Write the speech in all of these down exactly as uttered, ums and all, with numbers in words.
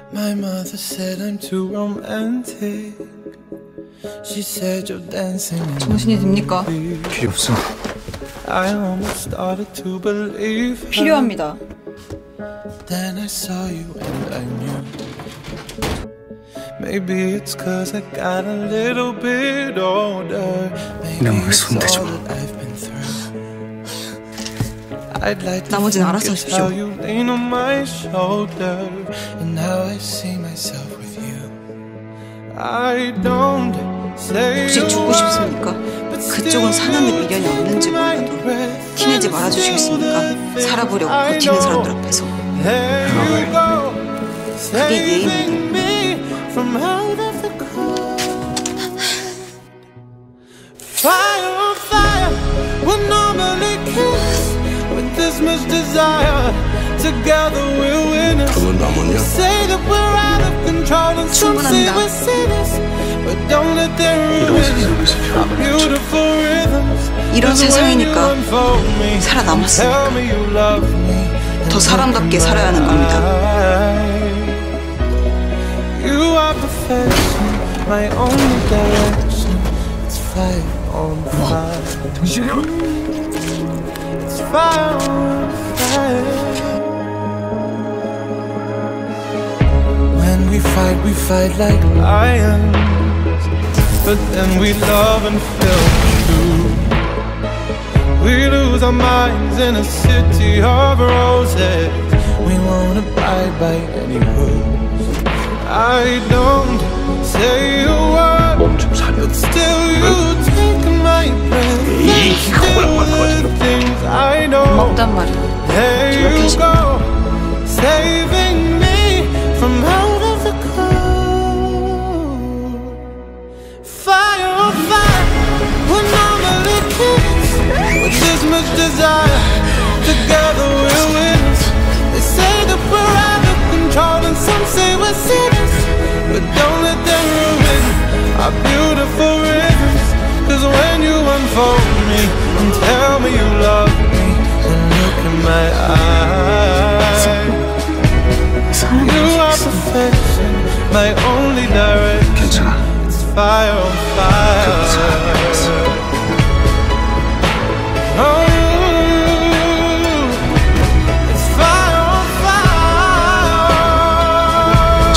My mother said I'm too romantic. She said you're dancing. 정신이 듭니까? 필요 없어. I almost started to believe her. 필요합니다. Then I saw you and I knew. Maybe it's cause I got a little bit older. Maybe it's all that I've been through. I'd like to 나머지는 알아서 think it's how 하십시오. you lean on my shoulder and how I see myself with you. I don't say 혹시 죽고 싶습니까? 그쪽은 사는데 미련이 없는지 몰라도 티내지 말아주시겠습니까? 살아보려고 버티는 사람들 앞에서. 그게 예의입니다. Fire, fire, we normally kiss with this much desire. Together we're winners. Say that we're out of control and some say we're sinners, but don't let them ruin our beautiful rhythms. 이런 세상이니까 살아남았으니까 더 사람답게 살아야 하는 겁니다. You are perfection, my only direction. It's fire on fire. It's fire on fire. When we fight, we fight like lions, but then we love and feel true. We lose our minds in a city of roses. We won't abide by any rules. I don't say a word, but still you take my breath. Still the things I know. There you go, saving me from out of the cold. Fire, fire, we're normally kids with this much desire. Together we're winners. They say that we're out of control and some say we're sinners, but don't let them ruin our beautiful rhythms. Cause when you unfold me and tell me you love me and look in my eyes, you are perfection, my only direction. It's fire on fire. Oh, it's fire on fire.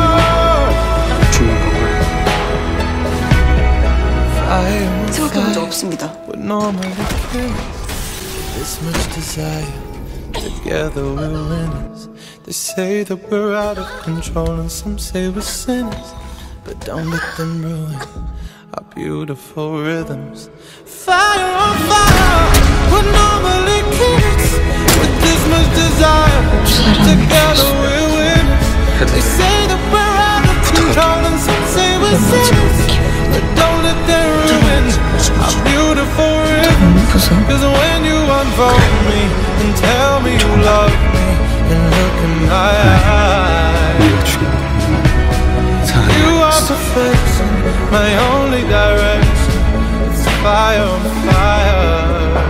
생각해본 적 없습니다. Would normally kill this much desire. Together we're winners. They say that we're out of control and some say we're sinners, but don't let them ruin our beautiful rhythms. Fire on fire, we're normally kids with this much desire. Together we're winners. They say that we're out of control and some say we're sinners, but don't let them ruin our beautiful rhythms. Cause when you unfold me and tell me you love me and look in my eyes, you are perfection, my only direction. It's fire on fire.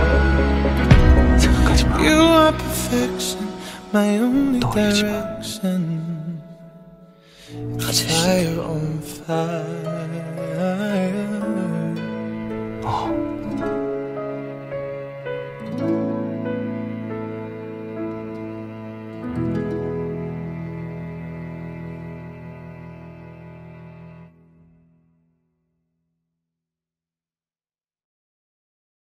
You are perfection, my only direction. It's fire on fire.